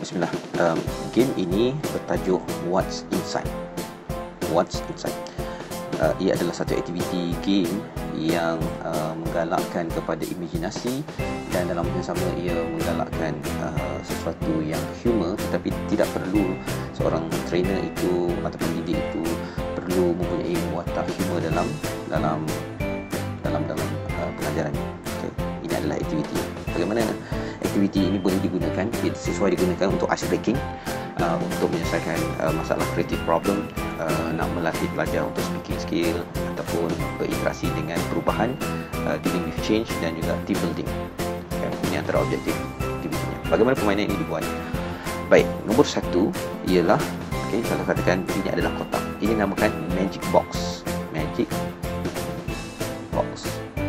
Bismillah. Game ini bertajuk What's Inside. What's Inside. Ia adalah satu aktiviti game yang menggalakkan kepada imajinasi, dan dalam masa yang sama ia menggalakkan sesuatu yang humor, tetapi tidak perlu seorang trainer itu atau pendidik itu perlu mempunyai watak humor dalam pengajaran. Okay. Ini adalah aktiviti. Bagaimana aktiviti ini boleh digunakan? Sesuai digunakan untuk ice breaking, untuk menyelesaikan masalah creative problem, nak melatih pelajar untuk speaking skill ataupun berinteraksi dengan perubahan, dealing with change, dan juga team building. Okay. Ini antara objektif aktivitinya. Bagaimana permainan ini dibuat? Baik, nombor satu ialah, kalau katakan ini adalah kotak, ini namakan magic box. Magic box.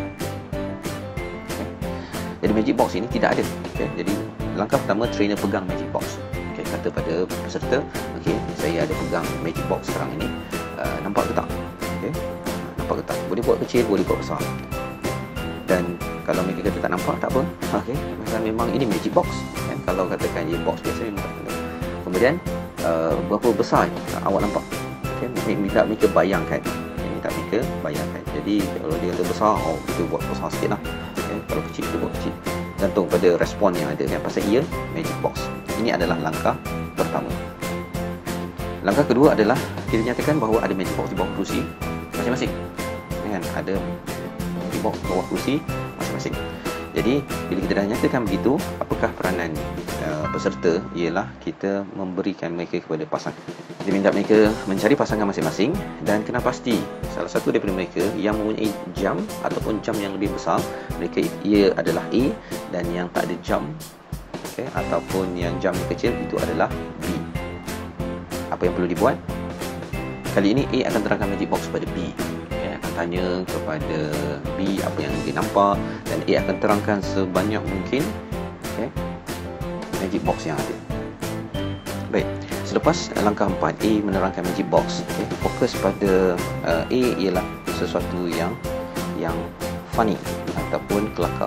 Jadi magic box ini tidak ada. Jadi langkah pertama, trainer pegang magic box. Kata pada peserta, saya ada pegang magic box sekarang ini, nampak ke tak? Nampak ke tak? Boleh buat kecil, boleh buat besar. Dan kalau mereka kata tak nampak, tak apa. Memang ini magic box. Kalau katakan ia box biasa, memang tak kena. Kemudian berapa besar awak nampak? Minta mereka bayangkan. Jadi kalau dia kata besar, kita buat besar sikit lah. Kalau kecil, kita buat kecil. Gantung pada respon yang ada, pasal ia magic box. Ini adalah langkah pertama. Langkah kedua adalah kita nyatakan bahawa ada magic box di bawah kerusi masing-masing. Ada magic box di bawah kerusi masing-masing. Jadi bila kita dah nyatakan begitu, apakah peranan peserta? Ialah kita memberikan mereka kepada pasangan. Kita minta mereka mencari pasangan masing-masing dan kena pasti salah satu daripada mereka yang mempunyai jam ataupun jam yang lebih besar, ia adalah A, dan yang tak ada jam ataupun yang jam yang kecil itu adalah B. Apa yang perlu dibuat? Kali ini A akan terangkan magic box kepada B. Akan tanya kepada B apa yang dia nampak, dan A akan terangkan sebanyak mungkin magic box yang ada. Baik, selepas langkah 4, A menerangkan magic box. Fokus pada A ialah sesuatu yang funny ataupun kelakar.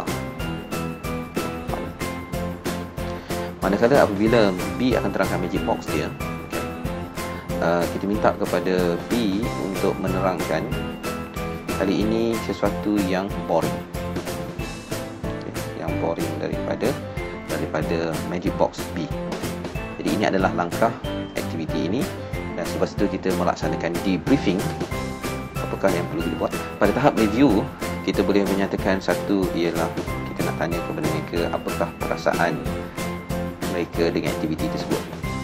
Manakala apabila B akan terangkan magic box dia, kita minta kepada B untuk menerangkan kali ini sesuatu yang boring. Yang boring daripada magic box B. Jadi ini adalah langkah aktiviti ini, dan selepas itu kita melaksanakan debriefing. Apakah yang perlu dibuat? Pada tahap review, kita boleh menyatakan satu ialah kita nak tanya kepada mereka apakah perasaan mereka dengan aktiviti tersebut.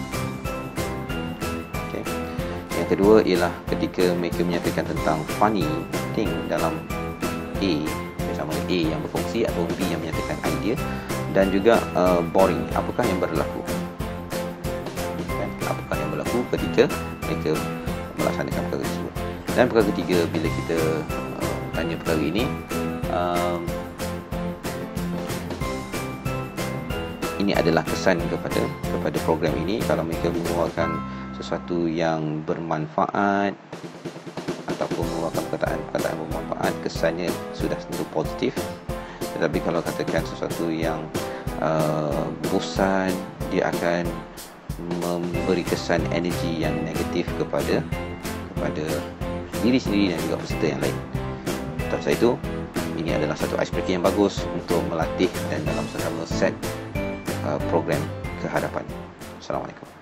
Yang kedua ialah ketika mereka menyatakan tentang funny thing dalam A, bersama A yang berfungsi atau B yang menyatakan idea, dan juga boring, apakah yang berlaku? Apakah yang berlaku ketika mereka melaksanakan perkara tersebut? Dan perkara ketiga, bila kita tanya perkara ini, ini adalah kesan kepada program ini. Kalau mereka mengeluarkan sesuatu yang bermanfaat ataupun mengeluarkan perkataan bermanfaat, kesannya sudah tentu positif. Tetapi kalau katakan sesuatu yang bosan, dia akan memberi kesan energi yang negatif kepada diri sendiri dan juga peserta yang lain. Atas itu, ini adalah satu icebreaker yang bagus untuk melatih dan dalam sama set program ke hadapan. Assalamualaikum.